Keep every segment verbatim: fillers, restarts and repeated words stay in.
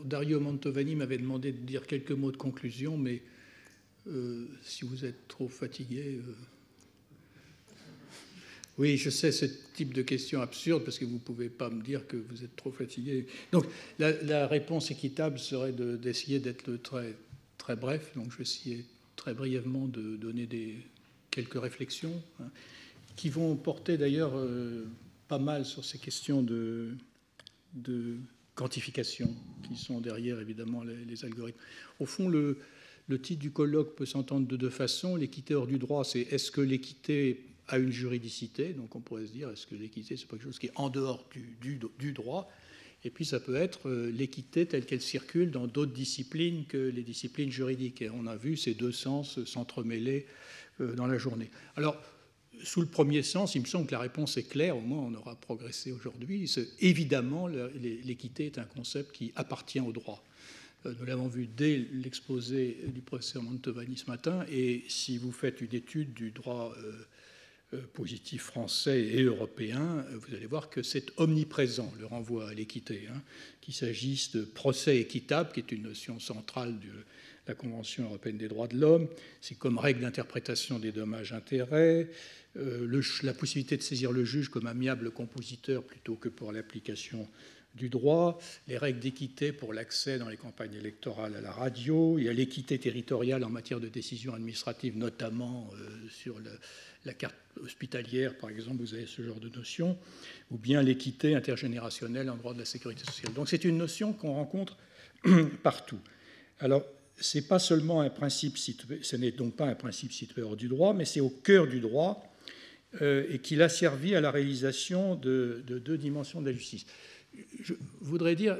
Dario Mantovani m'avait demandé de dire quelques mots de conclusion, mais euh, si vous êtes trop fatigué... Euh... Oui, je sais ce type de question absurde, parce que vous ne pouvez pas me dire que vous êtes trop fatigué. Donc, la, la réponse équitable serait de, d'essayer d'être très, très bref. Donc, je vais essayer très brièvement de donner des, quelques réflexions, hein, qui vont porter d'ailleurs euh, pas mal sur ces questions de, de quantification qui sont derrière, évidemment, les, les algorithmes. Au fond, le, le titre du colloque peut s'entendre de deux façons. L'équité hors du droit, c'est est-ce que l'équité a une juridicité? Donc on pourrait se dire, est-ce que l'équité, c'est pas quelque chose qui est en dehors du, du, du droit? Et puis ça peut être euh, l'équité telle qu'elle circule dans d'autres disciplines que les disciplines juridiques. Et on a vu ces deux sens s'entremêler euh, dans la journée. Alors, sous le premier sens, il me semble que la réponse est claire, au moins on aura progressé aujourd'hui. Évidemment, l'équité est un concept qui appartient au droit. Nous l'avons vu dès l'exposé du professeur Mantovani ce matin, et si vous faites une étude du droit euh, positif français et européen, vous allez voir que c'est omniprésent, le renvoi à l'équité, hein, qu'il s'agisse de procès équitable, qui est une notion centrale de la Convention européenne des droits de l'homme, c'est comme règle d'interprétation des dommages-intérêts, euh, le, la possibilité de saisir le juge comme amiable compositeur plutôt que pour l'application du droit, les règles d'équité pour l'accès dans les campagnes électorales à la radio, il y a l'équité territoriale en matière de décision administrative, notamment euh, sur le, la carte hospitalière, par exemple, vous avez ce genre de notion, ou bien l'équité intergénérationnelle en droit de la sécurité sociale. Donc c'est une notion qu'on rencontre partout. Alors, ce n'est pas seulement un principe situé, ce n'est donc pas un principe situé hors du droit, mais c'est au cœur du droit euh, et qu'il a servi à la réalisation de, de deux dimensions de la justice. Je voudrais dire,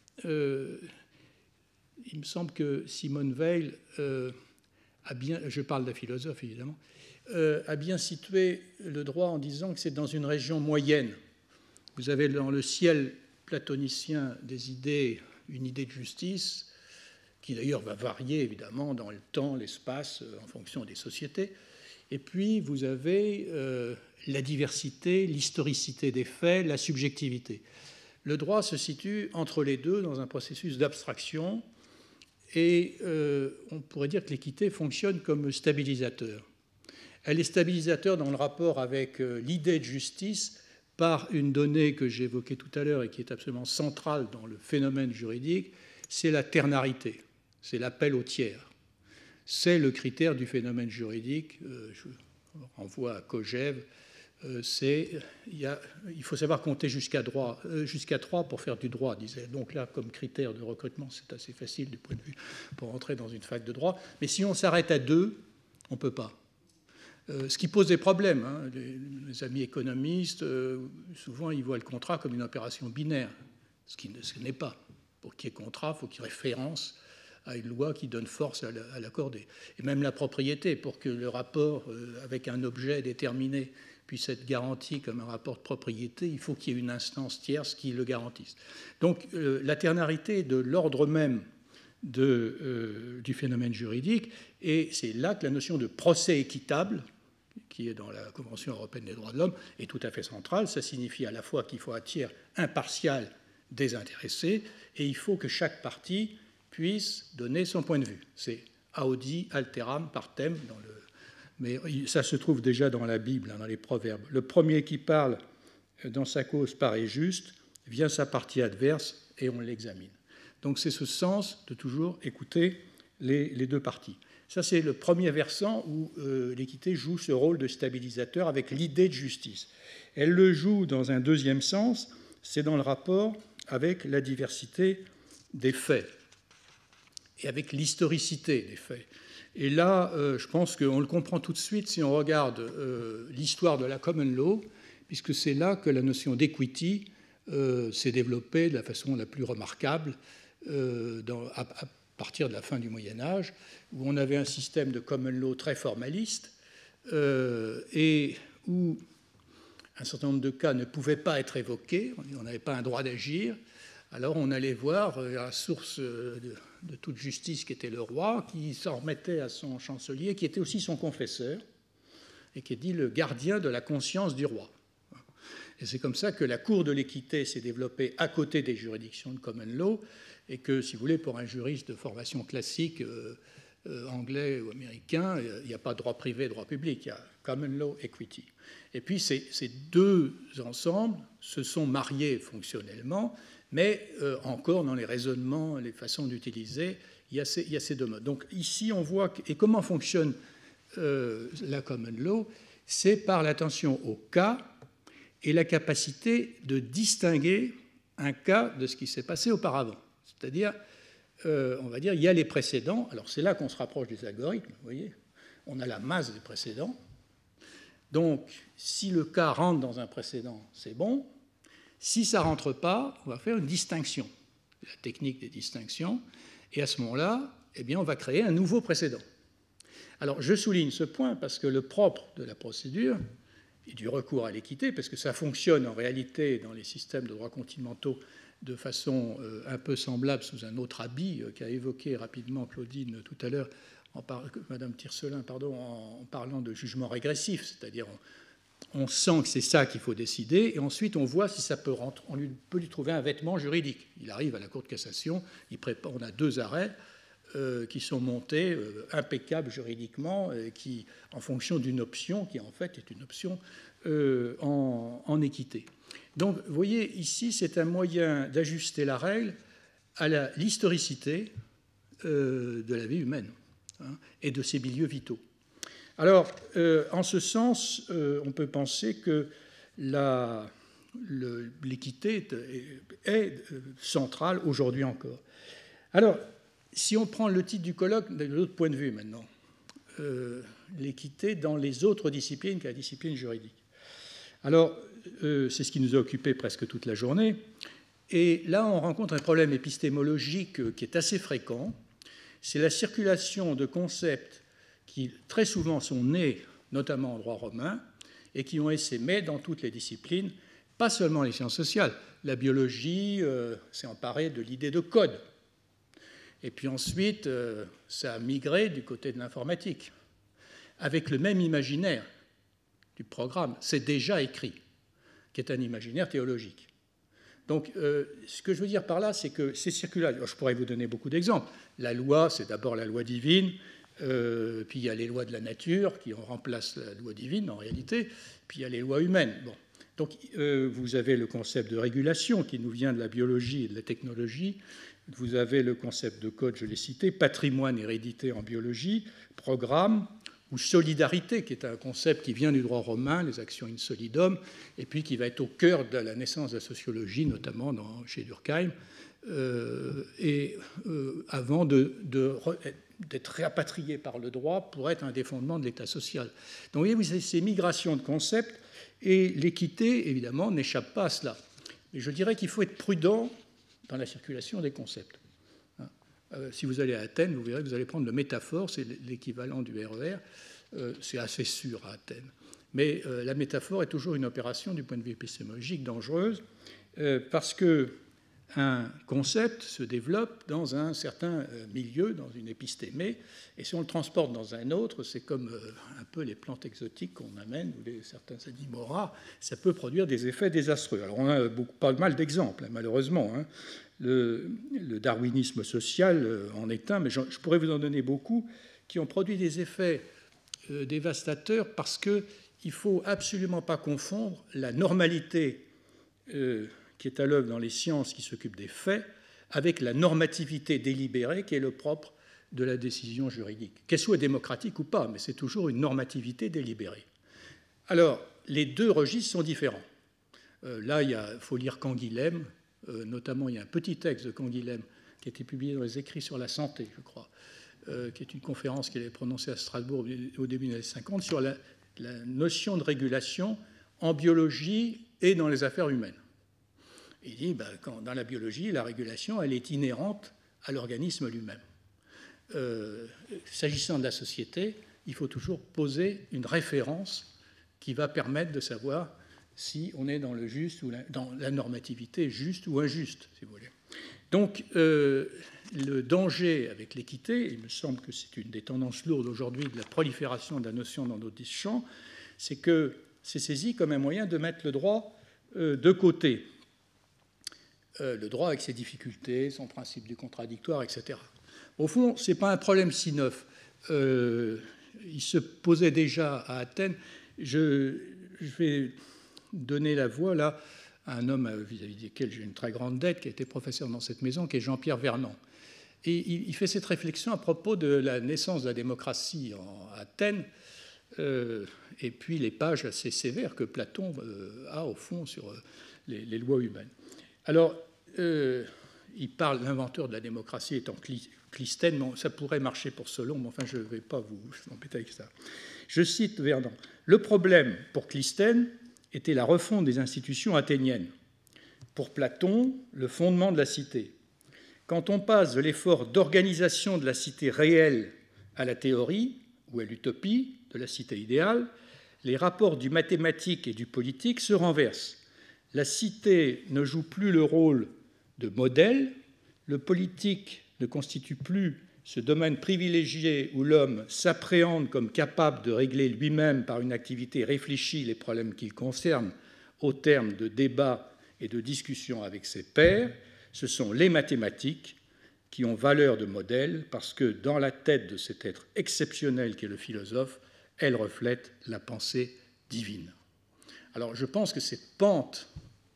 euh, il me semble que Simone Weil euh, a bien, je parle d'un philosophe évidemment, euh, a bien situé le droit en disant que c'est dans une région moyenne. Vous avez dans le ciel platonicien des idées, une idée de justice, qui d'ailleurs va varier évidemment dans le temps, l'espace, en fonction des sociétés. Et puis vous avez euh, la diversité, l'historicité des faits, la subjectivité. Le droit se situe entre les deux dans un processus d'abstraction et euh, on pourrait dire que l'équité fonctionne comme stabilisateur. Elle est stabilisateur dans le rapport avec euh, l'idée de justice par une donnée que j'ai évoquée tout à l'heure et qui est absolument centrale dans le phénomène juridique, c'est la ternarité, c'est l'appel au tiers. C'est le critère du phénomène juridique, euh, je renvoie à Kojève, Euh, c'est, il, y a, il faut savoir compter jusqu'à euh, jusqu'à trois pour faire du droit, disait. Donc là, comme critère de recrutement, c'est assez facile du point de vue pour entrer dans une fac de droit. Mais si on s'arrête à deux, on ne peut pas. Euh, ce qui pose des problèmes. Hein. Les, les amis économistes, euh, souvent, ils voient le contrat comme une opération binaire, ce qui ne, ce n'est pas. Pour qu'il y ait contrat, il faut qu'il y ait référence à une loi qui donne force à l'accorder. Et même la propriété, pour que le rapport euh, avec un objet déterminé puisse être garanti comme un rapport de propriété, il faut qu'il y ait une instance tierce qui le garantisse. Donc euh, la ternarité est de l'ordre même de, euh, du phénomène juridique, et c'est là que la notion de procès équitable, qui est dans la Convention européenne des droits de l'homme, est tout à fait centrale. Ça signifie à la fois qu'il faut un tiers impartial désintéressé, et il faut que chaque partie puisse donner son point de vue. C'est audi alteram partem dans le... Mais ça se trouve déjà dans la Bible, dans les proverbes. Le premier qui parle dans sa cause paraît juste, vient sa partie adverse et on l'examine. Donc c'est ce sens de toujours écouter les, les deux parties. Ça, c'est le premier versant où euh, l'équité joue ce rôle de stabilisateur avec l'idée de justice. Elle le joue dans un deuxième sens, c'est dans le rapport avec la diversité des faits et avec l'historicité des faits. Et là, euh, je pense qu'on le comprend tout de suite si on regarde euh, l'histoire de la common law, puisque c'est là que la notion d'equity euh, s'est développée de la façon la plus remarquable euh, dans, à, à partir de la fin du Moyen-Âge, où on avait un système de common law très formaliste euh, et où un certain nombre de cas ne pouvaient pas être évoqués, on n'avait pas un droit d'agir. Alors on allait voir la source de, de toute justice qui était le roi, qui s'en remettait à son chancelier, qui était aussi son confesseur, et qui est dit le gardien de la conscience du roi. Et c'est comme ça que la Cour de l'équité s'est développée à côté des juridictions de common law, et que, si vous voulez, pour un juriste de formation classique, euh, euh, anglais ou américain, il n'y a pas droit privé, droit public, il y a common law, equity. Et puis ces, ces deux ensembles se sont mariés fonctionnellement, mais euh, encore dans les raisonnements, les façons d'utiliser, il y a ces, il y a ces deux modes. Donc ici, on voit, que, et comment fonctionne euh, la common law, c'est par l'attention au cas et la capacité de distinguer un cas de ce qui s'est passé auparavant. C'est-à-dire, euh, on va dire, il y a les précédents. Alors c'est là qu'on se rapproche des algorithmes, vous voyez. On a la masse des précédents. Donc, si le cas rentre dans un précédent, c'est bon. Si ça ne rentre pas, on va faire une distinction, la technique des distinctions. Et à ce moment-là, eh bien, on va créer un nouveau précédent. Alors, je souligne ce point parce que le propre de la procédure et du recours à l'équité, parce que ça fonctionne en réalité dans les systèmes de droit continentaux de façon euh, un peu semblable sous un autre habit euh, qu'a évoqué rapidement Claudine tout à l'heure, en par... Madame Tiercelin, pardon, en parlant de jugement régressif, c'est-à-dire on, on sent que c'est ça qu'il faut décider, et ensuite on voit si ça peut rentrer, on lui, peut lui trouver un vêtement juridique. Il arrive à la Cour de cassation, il prépare, on a deux arrêts euh, qui sont montés, euh, impeccables juridiquement, euh, qui, en fonction d'une option qui en fait est une option euh, en, en équité. Donc, vous voyez, ici, c'est un moyen d'ajuster la règle à l'historicité euh, de la vie humaine, hein, et de ses milieux vitaux. Alors, euh, en ce sens, euh, on peut penser que l'équité est, est centrale aujourd'hui encore. Alors, si on prend le titre du colloque de l'autre point de vue maintenant, euh, l'équité dans les autres disciplines que la discipline juridique. Alors, euh, c'est ce qui nous a occupé presque toute la journée. Et là, on rencontre un problème épistémologique qui est assez fréquent. C'est la circulation de concepts qui, très souvent, sont nés, notamment en droit romain, et qui ont essaimé dans toutes les disciplines, pas seulement les sciences sociales. La biologie euh, s'est emparée de l'idée de code. Et puis ensuite, euh, ça a migré du côté de l'informatique, avec le même imaginaire du programme. C'est déjà écrit, qui est un imaginaire théologique. Donc, euh, ce que je veux dire par là, c'est que ces circulaires, je pourrais vous donner beaucoup d'exemples. La loi, c'est d'abord la loi divine, euh, puis il y a les lois de la nature qui remplacent la loi divine en réalité, puis il y a les lois humaines. Bon. Donc, euh, vous avez le concept de régulation qui nous vient de la biologie et de la technologie. Vous avez le concept de code, je l'ai cité, patrimoine hérédité en biologie, programme, ou solidarité, qui est un concept qui vient du droit romain, les actions in solidum, et puis qui va être au cœur de la naissance de la sociologie, notamment dans, chez Durkheim, euh, et euh, avant de, de, d'être réapatrié par le droit pour être un des fondements de l'État social. Donc vous voyez, vous avez ces migrations de concepts, et l'équité, évidemment, n'échappe pas à cela. Mais je dirais qu'il faut être prudent dans la circulation des concepts. Euh, si vous allez à Athènes, vous verrez que vous allez prendre le métaphore, c'est l'équivalent du R E R, euh, c'est assez sûr à Athènes. Mais euh, la métaphore est toujours une opération, du point de vue épistémologique, dangereuse, euh, parce qu'un concept se développe dans un certain euh, milieu, dans une épistémée, et si on le transporte dans un autre, c'est comme euh, un peu les plantes exotiques qu'on amène, ou les, certains animaux rares, ça peut produire des effets désastreux. Alors on a beaucoup, pas mal d'exemples, hein, malheureusement, hein. Le, le darwinisme social en est un, mais je, je pourrais vous en donner beaucoup, qui ont produit des effets euh, dévastateurs parce qu'il ne faut absolument pas confondre la normalité euh, qui est à l'œuvre dans les sciences qui s'occupent des faits avec la normativité délibérée qui est le propre de la décision juridique. Qu'elle soit démocratique ou pas, mais c'est toujours une normativité délibérée. Alors, les deux registres sont différents. Euh, là, il a, faut lire Canguilhem. Euh, notamment, il y a un petit texte de Canguilhem qui a été publié dans les Écrits sur la santé, je crois, euh, qui est une conférence qu'il avait prononcée à Strasbourg au début des années cinquante sur la, la notion de régulation en biologie et dans les affaires humaines. Il dit ben, quand, dans la biologie, la régulation, elle est inhérente à l'organisme lui-même. Euh, s'agissant de la société, il faut toujours poser une référence qui va permettre de savoir si on est dans le juste ou la, dans la normativité juste ou injuste, si vous voulez. Donc, euh, le danger avec l'équité, il me semble que c'est une des tendances lourdes aujourd'hui de la prolifération de la notion dans nos champs, c'est que c'est saisi comme un moyen de mettre le droit euh, de côté euh, le droit avec ses difficultés, son principe du contradictoire, et cetera. Au fond, ce n'est pas un problème si neuf. Euh, il se posait déjà à Athènes. Je, je vais donner la voix là à un homme vis-à-vis duquel j'ai une très grande dette, qui a été professeur dans cette maison, qui est Jean-Pierre Vernant. Et il fait cette réflexion à propos de la naissance de la démocratie en Athènes, euh, et puis les pages assez sévères que Platon euh, a au fond sur euh, les, les lois humaines. Alors, euh, il parle, l'inventeur de la démocratie étant Clisthène, bon, ça pourrait marcher pour Solon, mais enfin je ne vais pas vous embêter avec ça. Je cite Vernant. Le problème pour Clisthène était la refonte des institutions athéniennes. Pour Platon, le fondement de la cité. Quand on passe de l'effort d'organisation de la cité réelle à la théorie ou à l'utopie de la cité idéale, les rapports du mathématique et du politique se renversent. La cité ne joue plus le rôle de modèle, le politique ne constitue plus ce domaine privilégié où l'homme s'appréhende comme capable de régler lui-même par une activité réfléchie les problèmes qu'il concerne au terme de débats et de discussions avec ses pairs. Ce sont les mathématiques qui ont valeur de modèle parce que dans la tête de cet être exceptionnel qu'est le philosophe, elles reflètent la pensée divine. Alors je pense que cette pente,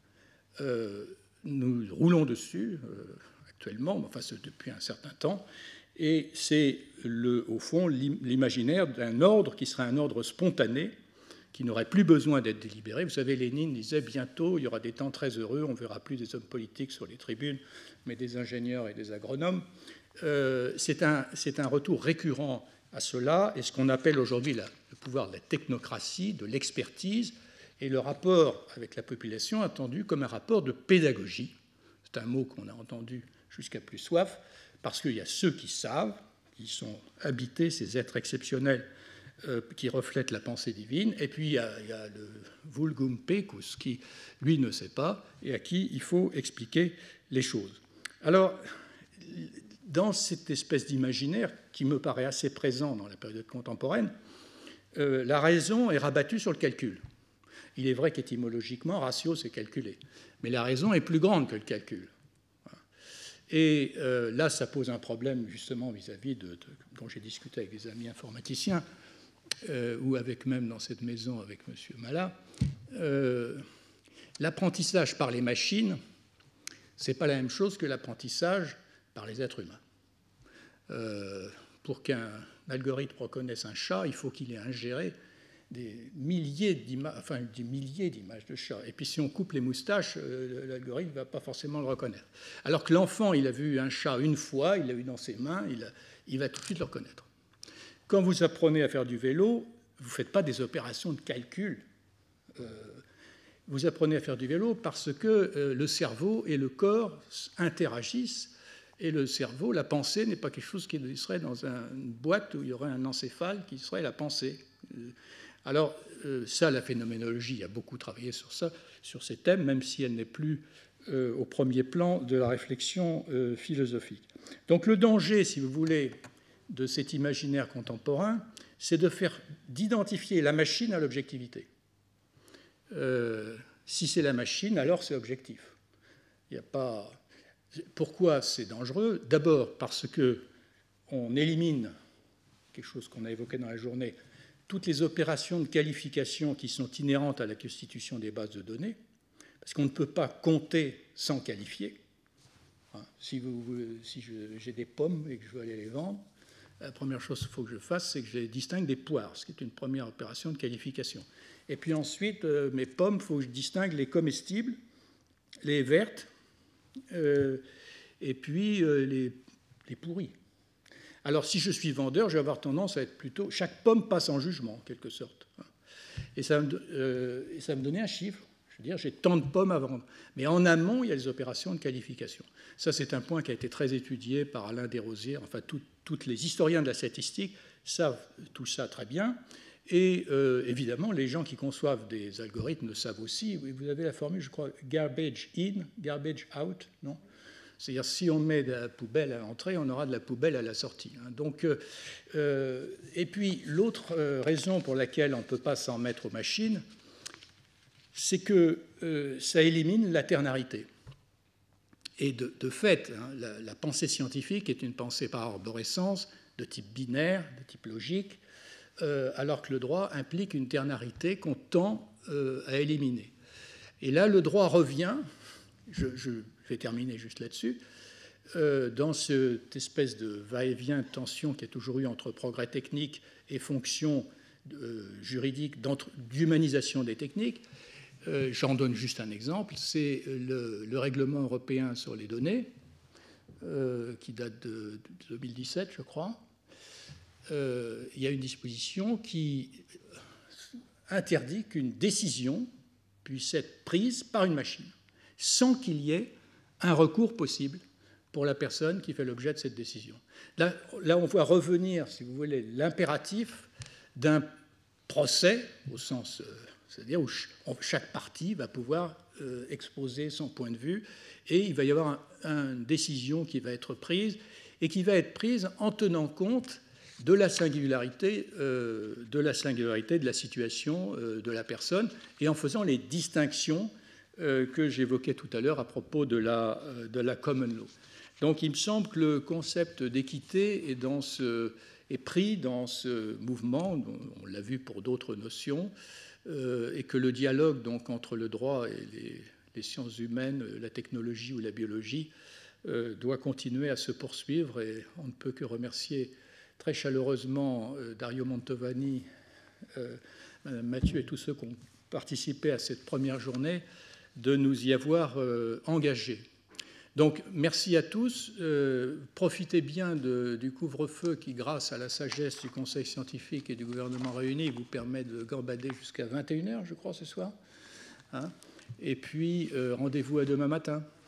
euh, nous roulons dessus euh, actuellement, enfin depuis un certain temps, et c'est le, au fond l'imaginaire d'un ordre qui serait un ordre spontané, qui n'aurait plus besoin d'être délibéré. Vous savez, Lénine disait bientôt il y aura des temps très heureux, on ne verra plus des hommes politiques sur les tribunes, mais des ingénieurs et des agronomes. Euh, c'est un, c'est un retour récurrent à cela, et ce qu'on appelle aujourd'hui la, le pouvoir de la technocratie, de l'expertise, et le rapport avec la population entendu comme un rapport de pédagogie. C'est un mot qu'on a entendu jusqu'à plus soif, parce qu'il y a ceux qui savent, qui sont habités, ces êtres exceptionnels euh, qui reflètent la pensée divine, et puis il y a, il y a le vulgum pecus qui, lui, ne sait pas, et à qui il faut expliquer les choses. Alors, dans cette espèce d'imaginaire qui me paraît assez présent dans la période contemporaine, euh, la raison est rabattue sur le calcul. Il est vrai qu'étymologiquement, ratio, c'est calculer, mais la raison est plus grande que le calcul. Et euh, là, ça pose un problème justement vis-à-vis de, de dont j'ai discuté avec des amis informaticiens, euh, ou avec même dans cette maison avec M. Malat. Euh, l'apprentissage par les machines, ce n'est pas la même chose que l'apprentissage par les êtres humains. Euh, pour qu'un algorithme reconnaisse un chat, il faut qu'il ait ingéré des milliers d'images, enfin des milliers d'images de chats. Et puis si on coupe les moustaches, euh, l'algorithme ne va pas forcément le reconnaître. Alors que l'enfant, il a vu un chat une fois, il l'a eu dans ses mains, il, a, il va tout de suite le reconnaître. Quand vous apprenez à faire du vélo, vous ne faites pas des opérations de calcul. Euh, vous apprenez à faire du vélo parce que euh, le cerveau et le corps interagissent. Et le cerveau, la pensée, n'est pas quelque chose qui serait dans une boîte où il y aurait un encéphale qui serait la pensée. Alors, euh, ça, la phénoménologie a beaucoup travaillé sur ça, sur ces thèmes, même si elle n'est plus euh, au premier plan de la réflexion euh, philosophique. Donc, le danger, si vous voulez, de cet imaginaire contemporain, c'est de faire, d'identifier la machine à l'objectivité. Euh, si c'est la machine, alors c'est objectif. Il n'y a pas. Pourquoi c'est dangereux? D'abord parce que on élimine quelque chose qu'on a évoqué dans la journée. Toutes les opérations de qualification qui sont inhérentes à la constitution des bases de données, parce qu'on ne peut pas compter sans qualifier. Si, vous, si je, j'ai des pommes et que je veux aller les vendre, la première chose qu'il faut que je fasse, c'est que je les distingue des poires, ce qui est une première opération de qualification. Et puis ensuite, euh, mes pommes, il faut que je distingue les comestibles, les vertes, euh, et puis euh, les, les pourries. Alors, si je suis vendeur, je vais avoir tendance à être plutôt... Chaque pomme passe en jugement, en quelque sorte. Et ça, me, euh, et ça me donnait un chiffre. Je veux dire, j'ai tant de pommes à vendre. Mais en amont, il y a les opérations de qualification. Ça, c'est un point qui a été très étudié par Alain Desrosiers. Enfin, tout, tous les historiens de la statistique savent tout ça très bien. Et euh, évidemment, les gens qui conçoivent des algorithmes le savent aussi. Vous avez la formule, je crois, garbage in, garbage out, non ? C'est-à-dire, si on met de la poubelle à l'entrée, on aura de la poubelle à la sortie. Donc, euh, et puis, l'autre raison pour laquelle on ne peut pas s'en mettre aux machines, c'est que euh, ça élimine la ternarité. Et de, de fait, hein, la, la pensée scientifique est une pensée par arborescence, de type binaire, de type logique, euh, alors que le droit implique une ternarité qu'on tend euh, à éliminer. Et là, le droit revient, je, je vais terminer juste là-dessus, euh, dans cette espèce de va-et-vient de tension qu'il y a toujours eu entre progrès technique et fonction euh, juridique d'humanisation des techniques. Euh, j'en donne juste un exemple, c'est le, le règlement européen sur les données, euh, qui date de, de deux mille dix-sept, je crois. Euh, il y a une disposition qui interdit qu'une décision puisse être prise par une machine, sans qu'il y ait un recours possible pour la personne qui fait l'objet de cette décision. Là, là on voit revenir, si vous voulez, l'impératif d'un procès, au sens... Euh, c'est-à-dire où chaque partie va pouvoir euh, exposer son point de vue et il va y avoir un, une décision qui va être prise et qui va être prise en tenant compte de la singularité, euh, de, la singularité de la situation euh, de la personne et en faisant les distinctions euh, que j'évoquais tout à l'heure à propos de la, euh, de la common law. Donc il me semble que le concept d'équité est, dans ce, est pris dans ce mouvement, on l'a vu pour d'autres notions, Euh, et que le dialogue donc, entre le droit et les, les sciences humaines, la technologie ou la biologie, euh, doit continuer à se poursuivre. Et on ne peut que remercier très chaleureusement euh, Dario Mantovani, euh, Madame Mathieu et tous ceux qui ont participé à cette première journée de nous y avoir euh, engagés. Donc, merci à tous. Euh, profitez bien de, du couvre-feu qui, grâce à la sagesse du Conseil scientifique et du gouvernement réuni, vous permet de gambader jusqu'à vingt et une heures, je crois, ce soir. Hein, et puis, euh, rendez-vous à demain matin.